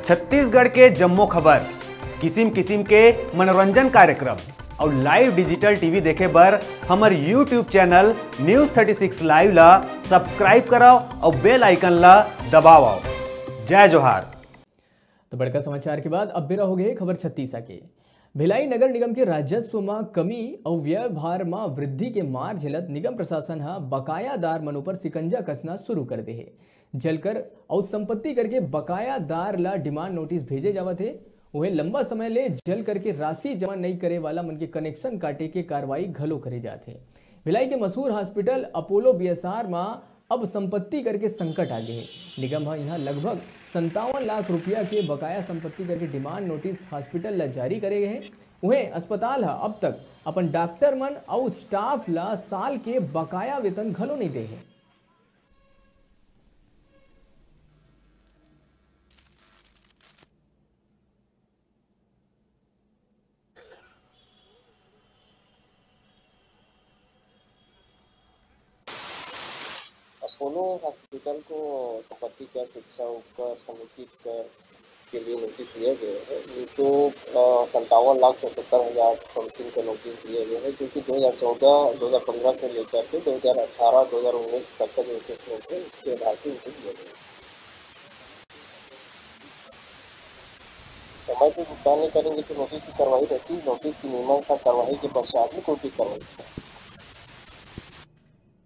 छत्तीसगढ़ के जम्मो खबर, किसिम किसिम के मनोरंजन कार्यक्रम और लाइव डिजिटल टीवी देखे बर हमार यूट्यूब चैनल न्यूज़ 36 लाइव ला सब्सक्राइब कराओ और बेल आइकन ला दबाओ। जय जोहार। तो बड़का समाचार के बाद अब बेरा हो गए खबर छत्तीसा के। भिलाई नगर निगम के राजस्व में कमी और व्यय भार में वृद्धि के मार झेलत निगम प्रशासन हा बकायादार मन पर सिकंजा कसना शुरू कर दे है। जलकर और संपत्ति करके बकायादार ला डिमांड नोटिस भेजे जावत है। वह लंबा समय ले जल करके राशि जमा नहीं करे वाला मन के कनेक्शन काटे के कार्रवाई घलो करे जाते। भिलाई के मशहूर हॉस्पिटल अपोलो बीएसआर में अब संपत्ति करके संकट आ गए है। निगम हा यहाँ लगभग 57 लाख रुपया के बकाया संपत्ति करके डिमांड नोटिस हॉस्पिटल ला जारी करे गए हैं। वह अस्पताल हा अब तक अपन डॉक्टर मन और स्टाफ ला साल के बकाया वेतन घलो नहीं दे है। अपोलो हॉस्पिटल को संपत्ति कर, शिक्षा उपकर, समुचित कर के लिए नोटिस दिए गए हैं। इनको 57 लाख से 70,000 समथिंग का नोटिस दिए गए हैं, जो कि 2014-2015 से लेकर के 2018-2019 तक का जो असेसमेंट है उसके आधार पर इनको दिए गए। समय पर भुगतान नहीं करेंगे तो नोटिस की कार्रवाई रहती है। नोटिस की मीमांसा कार्रवाई के पश्चात में कोर्ट की कार्रवाई।